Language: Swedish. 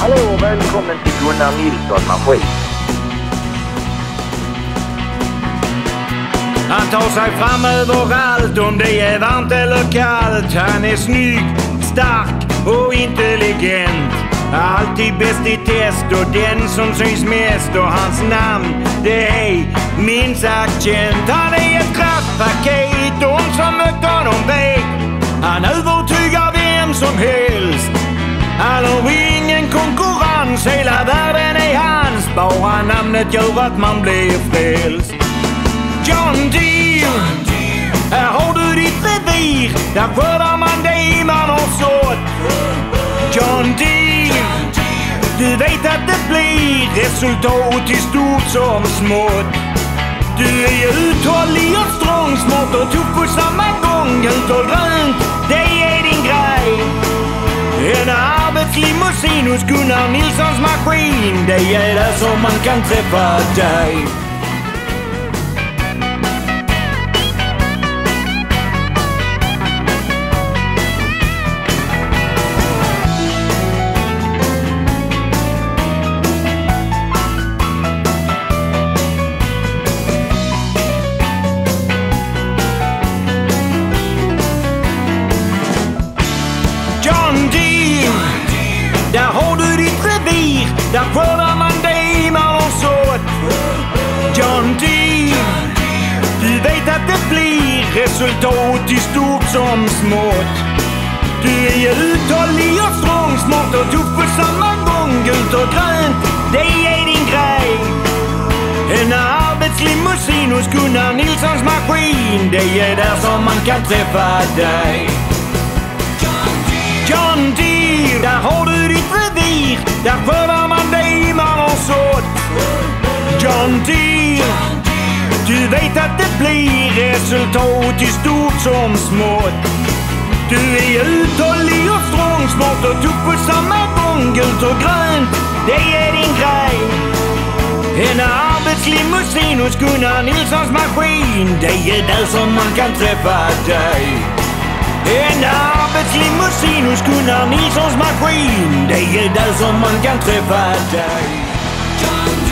Hallå och välkommen till Gunnar Nilsson Maskin. Han tar sig fram överallt om det är varmt eller kallt. Han är snygg, stark och intelligent. Alltid bäst i test och den som syns mest. Och hans namn, det är minst sagt känt. Han är ett kraftpaket, de som mött honom vet. Han övertygar vem som helst. Han har ingen konkurrens, hela världen är hans. Bara namnet gör att man blir frälst. John Deere, här har du ditt revir. Där skördar man det man har sått. John Deere, du vet att det blir resultat i stort som smått. Du är uthållig och strong, smart och tuff på samma gång. Gult och grönt, det är din grej. En arbetslimousin hos Gunnar Nilssons Maskin. Det är där som man kan träffa dig. Där har du ditt revir, där skördar man det man har sått. John Deere, du vet att det blir resultat i stort som smått. Du är uthållig och strong, smart och tuff på samma gång. Gult och grönt, det är din grej. En arbetslimousin hos Gunnar Nilssons Maskin. Det är där som man kan träffa dig. John Deere, där har du ditt revir, där skördar man det man har sått. John Deere, du vet att det blir resultat i stort som smått. Du är uthållig och strong, smart och tuff på samma gång. Gult och grönt, det är din grej. En arbetslimousin hos Gunnar Nilssons Maskin. Det är där som man kan träffa dig. En arbetslimousin hos Gunnar Nilssons Maskin. Det är där som man kan träffa dig.